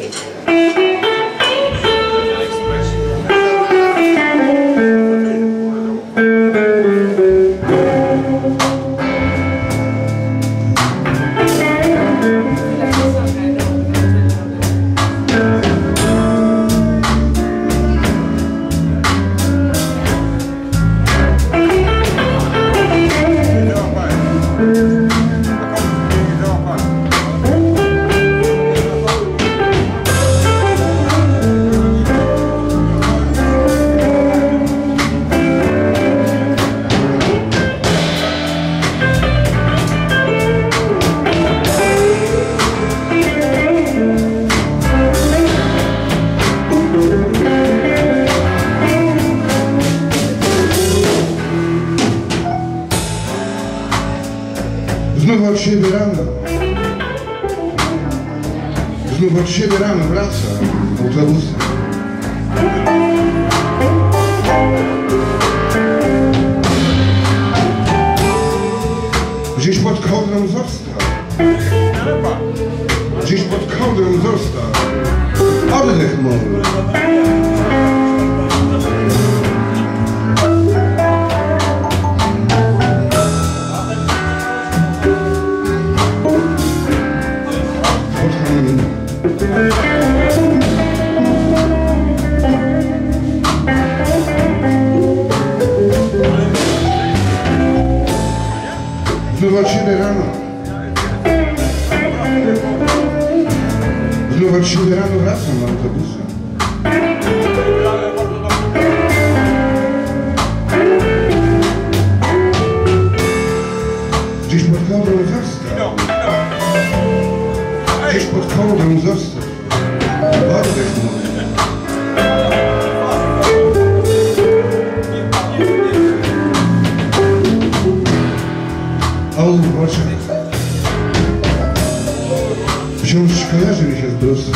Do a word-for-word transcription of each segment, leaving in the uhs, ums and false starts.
Znów od siebie rano, znów od siebie rano wraca autobusem. Gdzieś pod kołdrą został, gdzieś pod kołdrą został oddech mój. Znów od siebie rano, znów od siebie rano wracam autobusem. Gdzieś pod kołdrą został, gdzieś pod kołdrą został oddech mój. O Boże, wciąż kojarzy mi się z bluesem,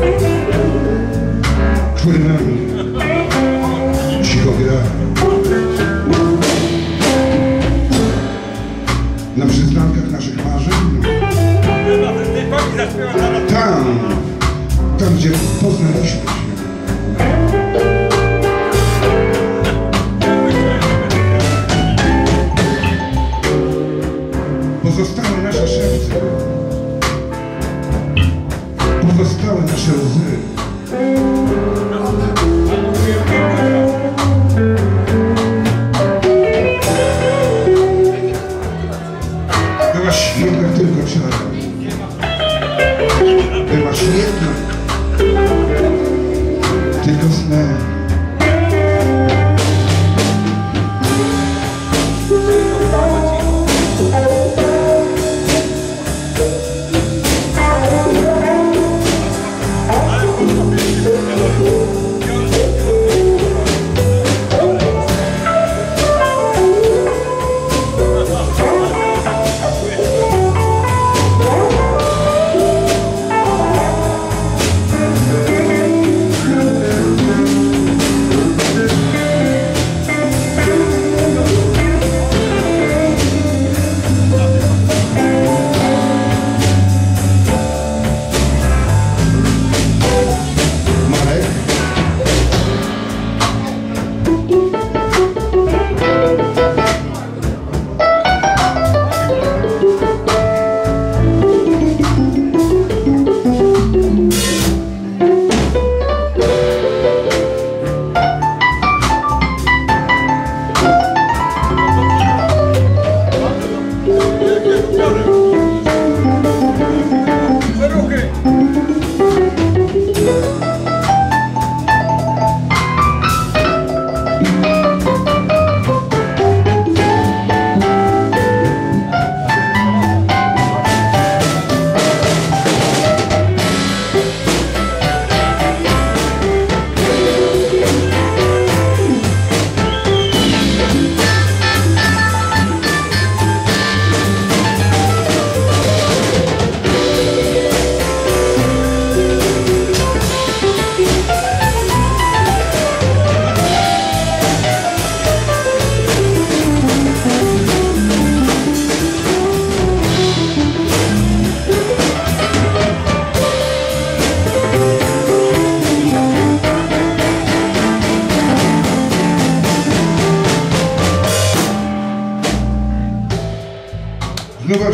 który nami cicho gra. Na przystankach naszych marzeń, tam, tam gdzie poznaliśmy się. Pozostały nasze szepty, pozostały nasze łzy. Byłaś jednak tylko czarem, byłaś jednak tylko snem.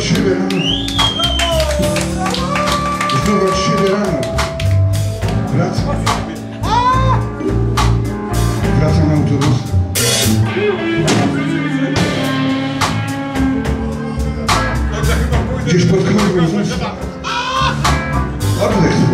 siebie rano. Znów od siebie rano. Wracam. Wracam autobusem. Gdzieś pod chmurą został. Oddech.